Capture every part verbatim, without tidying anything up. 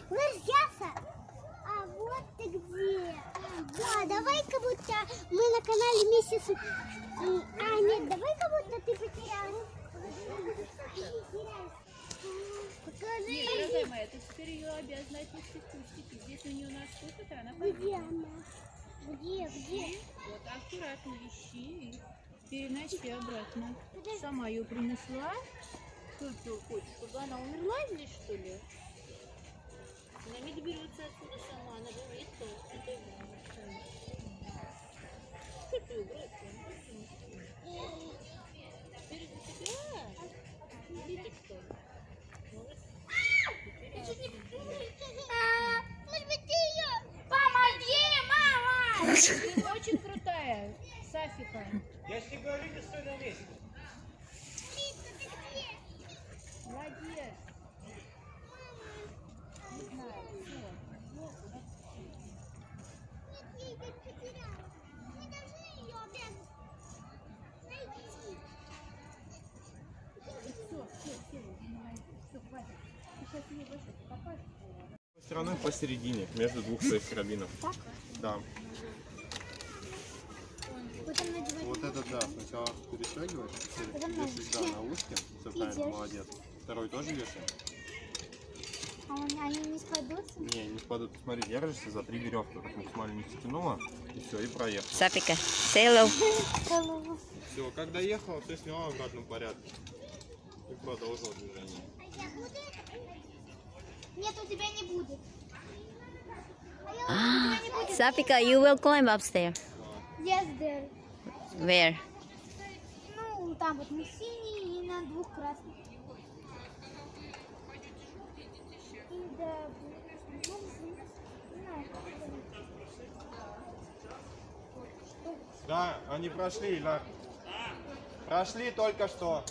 Лыряса. А вот ты где. Да, давай-ка будто мы на канале вместе с... А, нет, давай-ка будто ты потерялась. Покажи. Нет, дорогая моя, ты теперь ее обязана отнести в кустики. Здесь у нее наступит, и она пойдет. Где она? Где, где? Вот, аккуратно ищи и переноси обратно. Сама ее принесла. Что ты хочешь, чтобы она умерла здесь, что ли? Она не доберется отсюда сама, она же умеет ползать. Что ты убрать? Теперь за тебя? Видите, что ли? Может быть, ты ее... Помоги, мама! Ты очень крутая, Сафика. Я же тебе говорю, не стой на месте. Молодец. Не знаю, все. Нет, я ее потеряла. Мы должны ее обязаны найти. Все, все, все, все, хватит. Ты сейчас ее больше покопаешь. Стороной посередине, между двух своих карабинов. Так? Да. Потом надевать. Вот это да, сначала перестегиваешь, Потом вешаешь да, на ушке, все правильно, молодец. Второй тоже вешаешь? А он, они не спадутся? Не, не впадут. Смотри, держишься за три веревки, так максимально не стянула, и все, и проехал. Сафика, say hello. Все, как доехал, все сняла в обратном порядке. И продолжил движение. А я буду? Нет, у тебя не будет. А я у тебя не будет. Safika, you will climb upstairs. Yes, there. Where? Ну, там вот на синий и на двух красных. И да, ну, не знаю, как это. Да, они прошли, Ля. Прошли только что.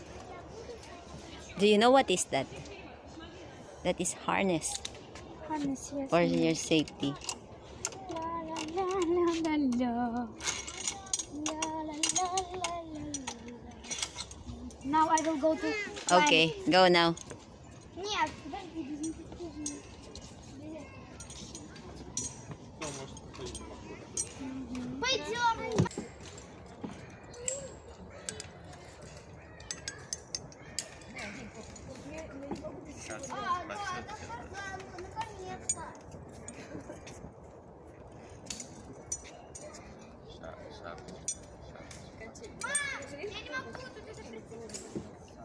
Do you know what is that? That is harness Harness, yes. for your safety. La la la la la la. La la la la la la. Now I will go to. Okay, go now. Нет, подожди, дезинфицируй. Пойдем. А, да, это сказала, наконец-то. Мам, я не могу, тут это прицепить.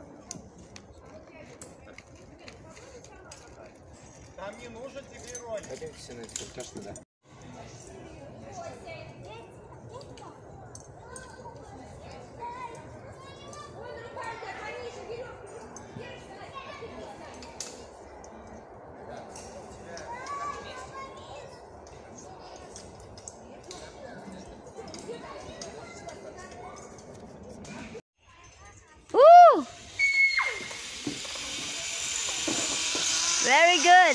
Там не нужен тебе ролик. Пойдемте все на это, точно, да? Woo! Very good.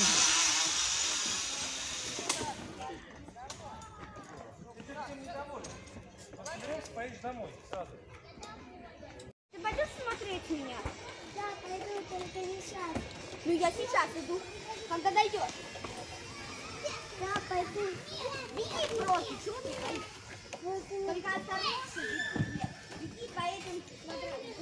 Поедешь домой сразу. Ты пойдешь смотреть меня? Да, пойду, только не сейчас. Ну я сейчас иду, когда дойдешь. Да, пойду. Беги просто, чего ты стоишь? Только осторожно, беги по этим квадратам.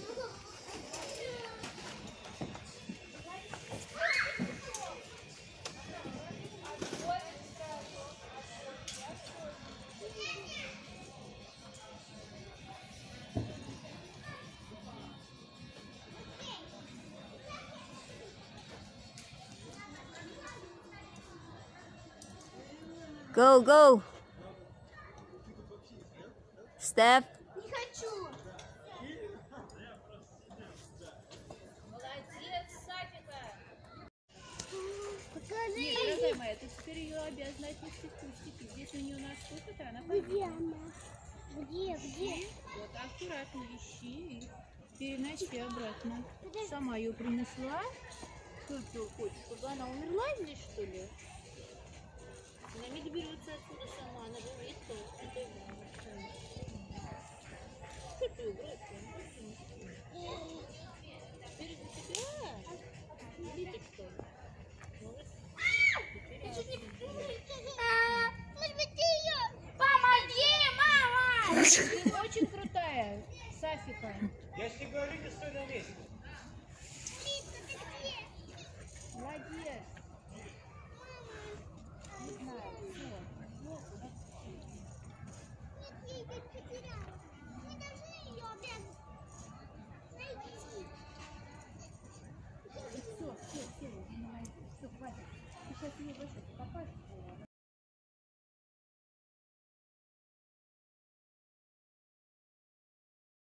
Go, go. Step. Не хочу. Молодец, Сафика. Покажи. Нет, дорогая моя, ты теперь ее обязана отнести в кустики. Здесь у нее наступит, и она пойдет. Где она? Где, где? Вот, аккуратно ищи и переноси обратно. Сама ее принесла. Что ты хочешь, чтобы она умерла здесь, что ли? Она не доберется отсюда сама, она же умеет ползать. Что ты убрать? Теперь за тебя? Видите, что ли? Молодец. Ты очень крутая, Сафика. Я ж тебе говорю, не стой на месте. Молодец.